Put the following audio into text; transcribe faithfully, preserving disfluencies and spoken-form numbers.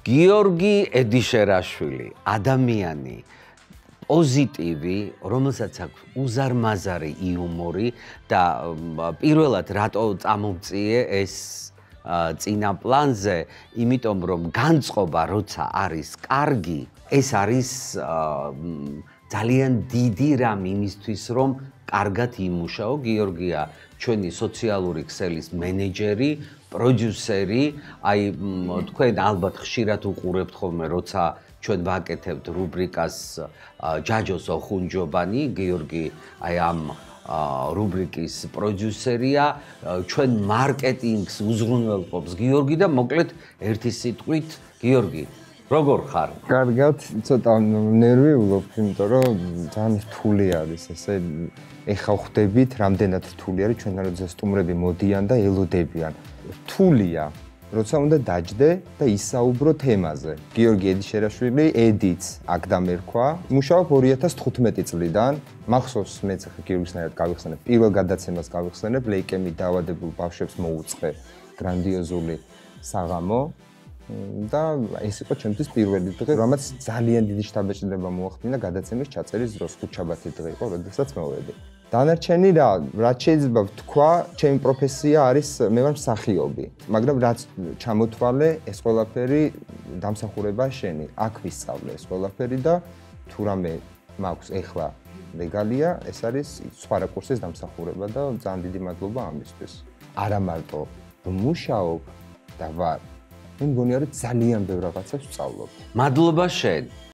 გიორგი ედიშერაშვილი, ადამიანი, პოზიტივი, რომელსაც აქვს უზარმაზარი იუმორი და პირველად რატო წამომწიე ეს წინა პლანზე, იმიტომ რომ განწყობა როცა არის კარგი, ეს არის ძალიან დიდი რამ იმისთვის, რომ კარგად იმუშაო. გიორგია ჩვენი სოციალური ქსელის მენეჯერი, პროდიუსერი, აი თქვენ ალბათ ხშირად უყურებთ ხოლმე, როცა ჩვენ ვაკეთებთ რუბრიკას ჯაჯოს ოხუნჯობანი, გიორგი აი ამ რუბრიკის პროდიუსერია, ჩვენ მარკეტინგს უზრუნველყოფს გიორგი და მოკლედ ერთი სიტყვით გიორგი, როგორ ხარ? კარგად, ცოტა ნერვიულობ, იმიტომ რომ ძალიან რთული არის ესე. ეხა ხვდებით, რამდენად რთული არის ჩვენთან როცა სტუმრები მოდიან და ელოდებიან. რთულია, როცა უნდა დაჯდე და ისაუბრო თემაზე. გიორგი ედიშერაშვილი, ედიც აქ დამერქვა. მუშაობ ორი ათას თხუთმეტი წლიდან. მახსოვს მეც ახლა გიორგისნაირად გავიხსენებ, პირველ გადაცემას გავიხსენებ, ლეიკემით დაავადებულ ბავშვებს მოუწყე გრანდიოზული საღამო. და ეს იყო ჩემთვის პირველი დღე, რამაც ძალიან დიდი შთაბეჭდილება მოახდინა გადაცემის ჩაწერის დროს. ხუთშაბათი დღე იყო, როდესაც მოვედი. დანარჩენი რა, რაც შეიძლება ვთქვა, ჩემი პროფესია არის, მე ვარ მსახიობი, მაგრამ რაც ჩამოთვალე, ეს ყველაფერი დამსახურება შენი. აქ ვისწავლე ეს ყველაფერი და თუ რამე მაქვს ეხლა ლეგალია, ეს არის სხვა რაკურსის დამსახურება და ძალიან დიდი მადლობა ამისთვის. არა მარტო ვმუშაობ და ვარ მე მგონია რომ ძალიან ბევრ რაღაცას ვსწავლობ. მადლობა შენ.